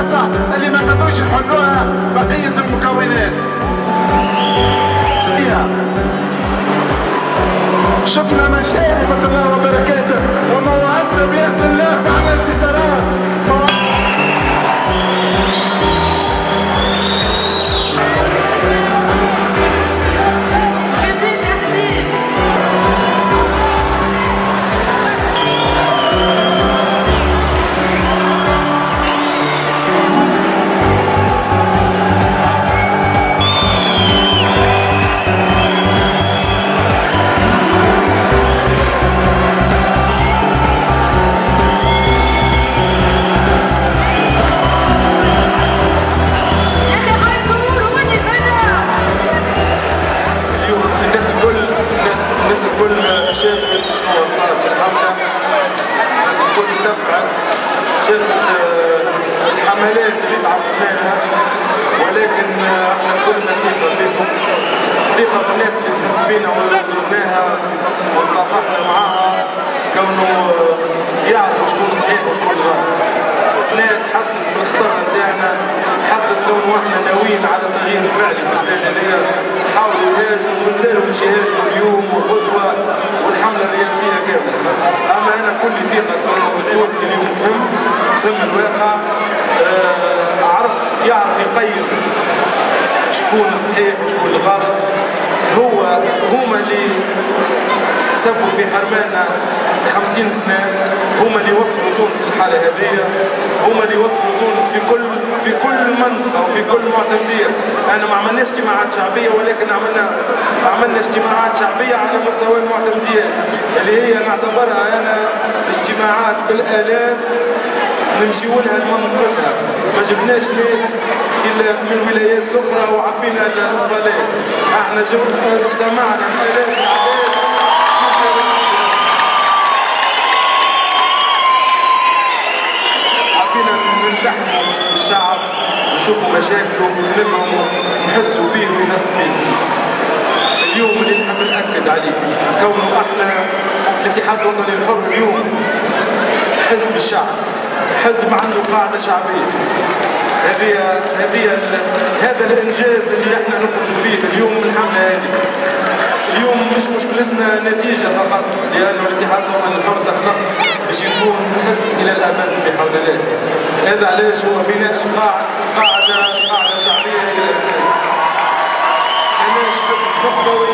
الخاصة اللي ما قدروش يحلوها بقية المكونات. شفنا مشاهد رحمة الله وبركاته وموعدنا بإذن الله مع الانتصارات. الناس الكل شافت شنو صار في الحملة، الناس الكل تبعت شافت الحملات اللي تعرضنا لها، ولكن احنا كلنا ثقة فيكم، ثقة في الناس اللي تحس بينا وزرناها وتصافحنا معاها، كونه يعرفوا شكون صحيح وشكون غلط. الناس حست بالخطر نتاعنا، حست كونه احنا ناويين على التغيير الفعلي في البلاد هذيا، حاولوا يهاجموا ومازالوا مش يهاجموا اليوم وغدوه والحمله الرئاسيه كامله. اما انا كل ثقه كونه التونسي اليوم فهم الواقع، يعرف يقيم شكون الصحيح وشكون الغلط. هما اللي سبوا في حرماننا 50 سنة، هما اللي وصلوا تونس للحالة هذه، هما اللي وصلوا تونس في كل منطقة وفي كل معتمدية. أنا ما عملناش اجتماعات شعبية، ولكن عملنا اجتماعات شعبية على مستوى المعتمديات اللي هي نعتبرها أنا اجتماعات بالآلاف نمشيو لها لمنطقتها. ما جبناش ناس من الولايات الأخرى وعبينا الصلاة، احنا اجتمعنا بآلاف العباد نلتحموا الشعب، نشوفوا مشاكله، نفهموا، نحسوا به ويحس بيه. اليوم اللي نحب نأكد عليه كونه احنا الاتحاد الوطني الحر اليوم حزب الشعب، حزب عنده قاعدة شعبية. هذا الانجاز اللي احنا نخرج به اليوم من الحملة هذه. اليوم مش مشكلتنا نتيجة فقط، لأنه الاتحاد الوطني الحر تخلق باش يكون حزب إلى الأبد بحول الله. هذا علاش هو بناء قاعدة شعبية هي الأساس. ماناش حزب نخبوي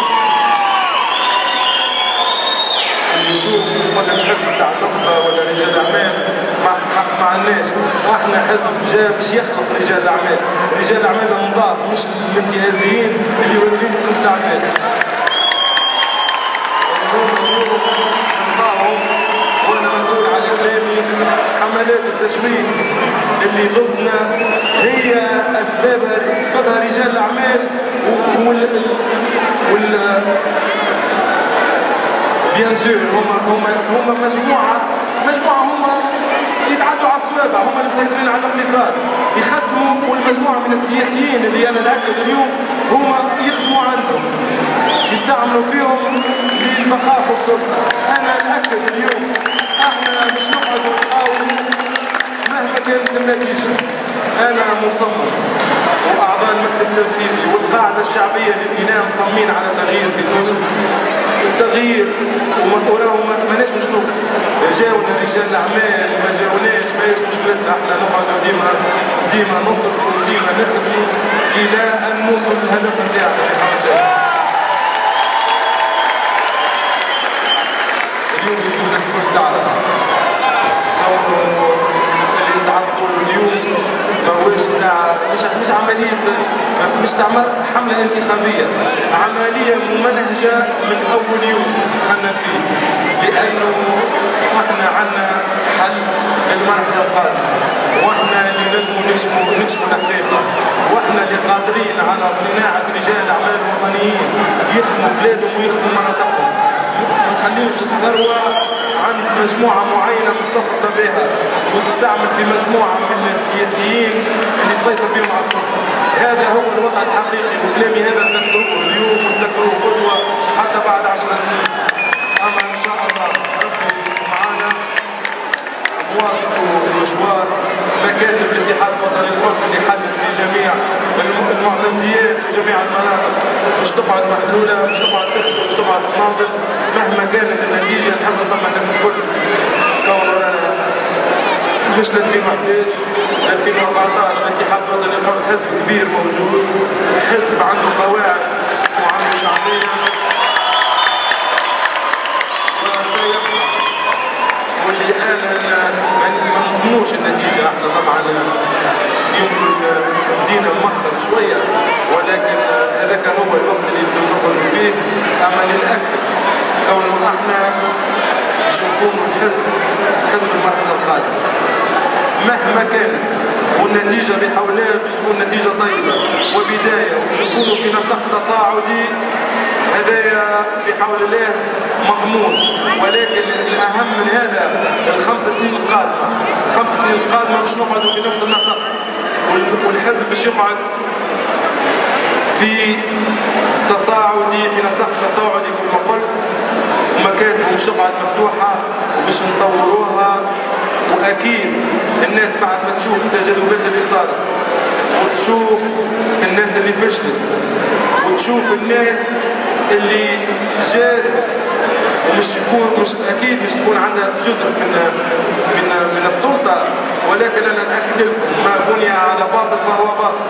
اللي يشوف يقول لك حزب تاع النخبة ولا رجال أعمال، ما عندناش. احنا حزب جا باش يخلق رجال أعمال، رجال أعمال نضاف مش الانتهازيين اللي واكلين فلوس الأعمال. وانا مسؤول على كلامي. حملات التشويه اللي ضدنا هي اسبابها رجال الاعمال بيان سور هم مجموعه هم يتعدوا على الصوابع، هم اللي مسيطرين على الاقتصاد، يخدموا. والمجموعه من السياسيين اللي انا ناكد اليوم هم يخدموا عندهم، يستعملوا فيهم للبقاء في السلطه. انا ناكد اليوم احنا مش نقعدوا نقاوموا مهما كانت النتيجه. انا مصمم واعضاء المكتب التنفيذي والقاعده الشعبيه اللي بنيناها مصممين على تغيير في تونس. التغيير وراهم ماناش باش نوقف. جاونا رجال الاعمال ما جاوناش ماهيش مشكلتنا، احنا نقعدوا ديما نصرفوا وديما نخدموا الى ان نوصلوا للهدف نتاعنا بحول الله. اليوم لازم الناس الكل تعرف كونه اللي نتعرضوا له اليوم ماهوش تاع مش عمليه، مش تاع حمله انتخابيه، عمليه ممنهجه من اول يوم دخلنا فيه، لانه احنا عندنا حل للمرحله القادمه، واحنا اللي نجموا نكشفوا الحقيقه، واحنا اللي قادرين على صناعه رجال اعمال وطنيين يخدموا بلادهم ويخدموا مناطقهم. ما نخليوش الثروه عند مجموعه معينه مستفرده بها وتستعمل في مجموعه من السياسيين اللي تسيطر بهم على السلطه. هذا هو الوضع الحقيقي، وكلامي هذا نذكروه اليوم ونذكروه قدوه حتى بعد 10 سنين. اما ان شاء الله ربي معنا نواصلوا المشوار. مكاتب الاتحاد المعتمديات وجميع المناطق مش تقعد محلوله، مش تقعد تخدم، مش تقعد تناضل مهما كانت النتيجه. نحب نطمن الناس الكل كون رانا مش ل 2011 ل 2014 الاتحاد الوطني الحر حزب كبير موجود، حزب عنده قواعد وعنده شعبيه وسيبقى. واللي انا ما نضمنوش النتيجه، احنا طبعا يمكن بدينا مؤخر شويه، ولكن هذاك هو الوقت اللي لازم نخرجوا فيه. اما نتاكد كونه احنا باش نكونوا حزب المرحله القادمه مهما كانت، والنتيجه بحول الله باش تكون نتيجه طيبه وبدايه، وباش نكونوا في نسق تصاعدي هذايا بحول الله مضمون. ولكن الاهم من هذا الخمس سنين القادمه، الخمس سنين القادمه باش نقعدوا في نفس النسق، والحزب باش يقعد في تصاعدي، في نسق تصاعدي كما قلت، ومكاتبه مش تقعد مفتوحه وباش نطوروها. واكيد الناس بعد ما تشوف التجاذبات اللي صارت وتشوف الناس اللي فشلت وتشوف الناس اللي جات مش اكيد مش تكون عندها جزء من السلطه، ولكن انا ناكد لكم ما بني على باطل فهو باطل.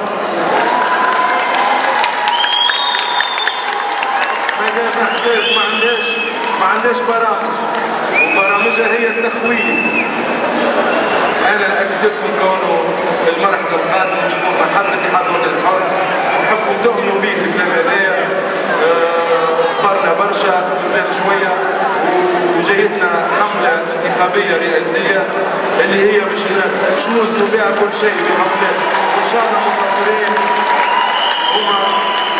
ما دام احزاب ما عندهاش برامج، وبرامجها هي التخويف. انا ناكد لكم كونه المرحله القادمه مش تكون مرحله الاتحاد الوطني الحر، ونحبكم تؤمنوا به الكلام هذايا. صبرنا برشا، مازال شويه وجايتنا حمله انتخابيه رئاسيه اللي هي باش نوزنوا بها كل شيء بحول الله، وان شاء الله منتصرين. هما